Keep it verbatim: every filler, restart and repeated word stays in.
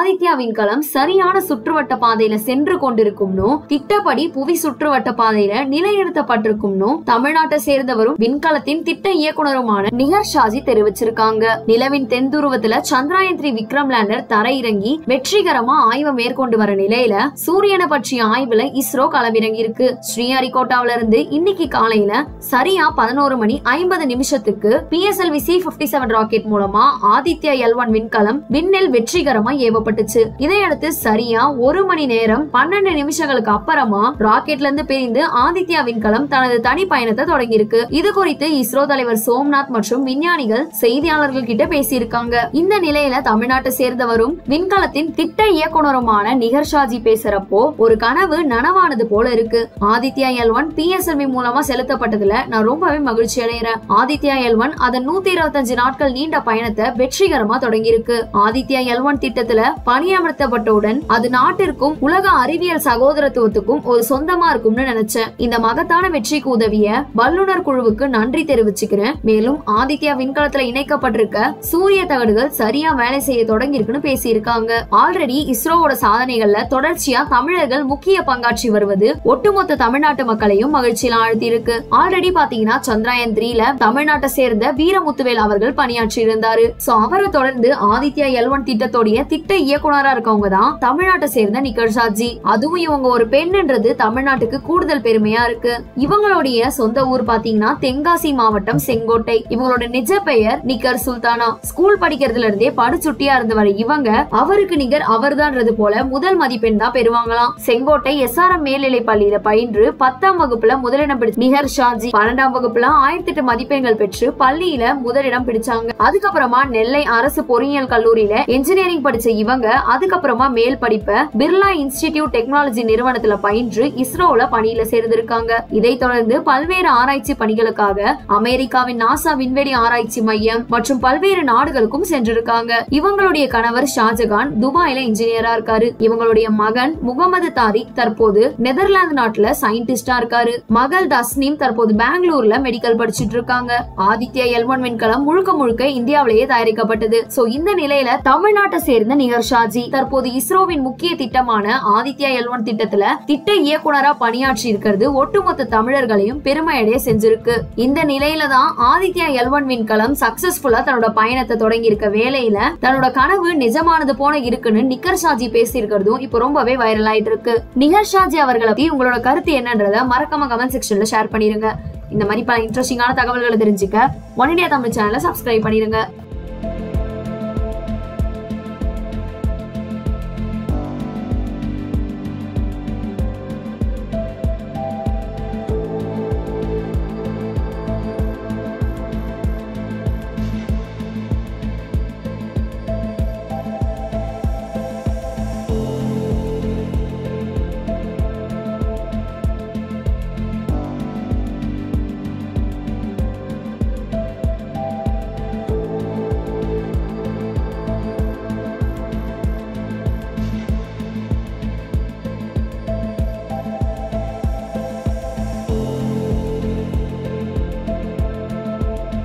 ஆதித்யா விண்கலம் சரியான சுற்றுவட்ட பாதையில சென்று கொண்டிருக்கும்னு, திட்டப்படி புவி சுற்றுவட்ட பாதையில நிலைநிறுத்தப்பட்டிருக்கும்னு தமிழ்நாட்டை சேர்ந்தவரும் விண்கலத்தின் திட்ட இயக்குனருமான நிகர் ஷாஜி தெரிவிச்சிருக்காங்க. நிலவின் தென் துருவத்துல சந்திராயன் த்ரீ விக்ரம் லேண்டர் தரையிறங்கி வெற்றிகரமா ஆய்வை மேற்கொண்டு வர நிலையில சூரியனை பற்றிய ஆய்வுல இஸ்ரோ களமிறங்கி இருக்கு. ஸ்ரீஹரிகோட்டாவில இருந்து இன்னைக்கு காலையில சரியா பதினோரு மணி ஐம்பது நிமிஷத்துக்கு P S L V C ஐம்பத்தி ஏழு ராக்கெட் மூலமா ஆதித்யா எல் ஒன் விண்கலம் விண்ணில் வெற்றிகரமா ஏவப்பட்டுச்சு. இதையடுத்து சரியா ஒரு மணி நேரம் பன்னெண்டு நிமிஷங்களுக்கு அப்புறமா ராக்கெட்ல இருந்து பிரிந்து ஆதித்யா விண்கலம் தனது தனி பயணத்தை தொடங்கி இருக்கு. இது குறித்து இஸ்ரோ தலைவர் சோம்நாத் மற்றும் விஞ்ஞானிகள் செய்தியாளர்கள் கிட்ட பேசியிருக்காங்க. இந்த நிலையில தமிழ்நாட்டை சேர்ந்தவரும் விண்கலத்தின் திட்ட இயக்குனருமான நிகர் ஷாஜி பேசுறப்போ, ஒரு கனவு நனவானது போல இருக்கு. Aditya L one P S L V மூலமா செலுத்தப்பட்டதுல நான் ரொம்பவே மகிழ்ச்சி அடைகிறேன். ஆதித்யா எல் ஒன் அதன் நூத்தி இருபத்தி அஞ்சு நாட்கள் நீண்ட பயணத்தை வெற்றிகரமா தொடங்கி இருக்கு. ஆதித்யா எல் ஒன் திட்டத்துல பணியமர்த்தப்பட்டவுடன் அது நாட்டிற்கும் உலக அறிவியல் சகோதரத்துவத்துக்கும் ஒரு சொந்தமா இருக்கும்னு நினைச்சேன். இந்த மகத்தான வெற்றிக்கு உதவிய வல்லுநர் குழுவுக்கு நன்றி தெரிவிச்சுக்கிறேன். மேலும் ஆதித்யா விண்கலத்துல இணைக்கப்பட்டிருக்க சூரிய தகடுகள் சரியா வேலை செய்ய தொடங்கி இருக்குன்னு பேசி இருக்காங்க. ஆல்ரெடி இஸ்ரோவோட சாதனைகள்ல தொடர்ச்சியா தமிழர்கள் முக்கிய பங்காற்றி வருவது ஒட்டுமொத்த தமிழ்நாட்டு மக்களையும் மகிழ்ச்சியில் ஆழ்த்தி இருக்கு. ஆல்ரெடி பாத்தீங்கன்னா சந்திராயன் த்ரீல தமிழ்நாட்டை சேர்ந்த வீரமுத்துவேல் அவர்கள் பணியாற்றி இருந்தாரு. சோ அவரை தொடர்ந்து ஆதித்யா எல் ஒன் திட்டத்தோடைய திட்ட இயக்குனரா இருக்கவங்க தான் தமிழ்நாட்டை சேர்ந்த நிகர் ஷாஜி. அதுவும் இவங்க ஒரு பெண்ன்றது தமிழ்நாட்டுக்கு கூடுதல் பெருமையா இருக்கு. இவங்களுடைய சொந்த ஊர் பாத்தீங்கன்னா தென்காசி மாவட்டம் செங்கோட்டை. இவங்களோட நிஜ பெயர் நிகர் சுல்தானா. ஸ்கூல் படிக்கிறதுல இருந்தே படுச்சுட்டியா இருந்து வர இவங்க அவருக்கு நிகர் அவர்தான்றது போல முதல் மதிப்பெண் தான் பெறுவாங்களாம். செங்கோட்டை எஸ் ஆர் எம் மேல்நிலை பள்ளியில பயின்று பத்தாம் வகுப்புல முதலிடம் பிடிச்ச நிகர் ஷாஜி பன்னெண்டாம் வகுப்புல ஆயிரத்தி எட்டு மதிப்பெண்கள் பெற்று பள்ளியில முதலிடம் பிடிச்சாங்க. அதுக்கப்புறமா நெல்லை அரசு பொறியியல் கல்லூரியில என்ஜினியரிங் படிச்ச இவங்க அதுக்கப்புறமா மேல் படிப்ப பிர்லா இன்ஸ்டிடியூட் டெக்னாலஜி நிறுவனத்துல பயின்று இஸ்ரோல பணியில சேர்ந்திருக்காங்க. இதை தொடர்ந்து பல்வேறு ஆராய்ச்சி பணிகளுக்காக அமெரிக்காவின் நாசா விண்வெளி ஆராய்ச்சி மையம் மற்றும் பல்வேறு நாடுகளுக்கும் சென்றிருக்காங்க. இவங்களுடைய கணவர் ஷாஜகான் துபாயில இன்ஜினியரா இருக்காரு. இவங்களுடைய மகன் முகமது தாரிக் தற்போது நெதர்லாந்து நாட்டுல சயின்டிஸ்டா இருக்காரு. மகள் தஸ்னீம் தற்போது பெங்களூர்ல மெடிக்கல் படிச்சிட்டு இருக்காங்க. ஆதித்யா எல் ஒன் விண்கலம் முழுக்க முழுக்க இந்தியாவிலேயே தயாரிக்கப்பட்டது. சோ இந்த நிலையில தமிழ்நாட்டை சேர்ந்த நிகர் ஷாஜி தற்போது இஸ்ரோவின் முக்கிய திட்டமான ஆதித்யா எல் ஒன் திட்டத்துல திட்ட இயக்குனரா பணியாற்றி இருக்கிறது ஒட்டுமொத்த தமிழர்களையும் பெருமையடைய செஞ்சிருக்கு. இந்த நிலையில தான் ஆதித்யா எல் ஒன் விண்கலம் சக்சஸ்ஃபுல்லா தன்னோட பயணத்தை தொடங்கி இருக்க வேலையில தன்னோட கனவு நிஜமானது போல இருக்குன்னு நிகர் ஷாஜி பேசி இருக்கிறதும் இப்ப ரொம்பவே வைரல் ஆயிட்டு இருக்கு. நிகர் ஷாஜி அவர்களை பத்தி உங்களோட கருத்து என்னன்றத மறக்காம கமெண்ட் செக்ஷன்ல ஷேர் பண்ணிருங்க. இந்த மாதிரி பல இன்ட்ரெஸ்டிங்கான தகவல்களை தெரிஞ்சுக்க ஒன் இண்டியா தமிழ் சேனலை சப்ஸ்கிரைப் பண்ணிருங்க.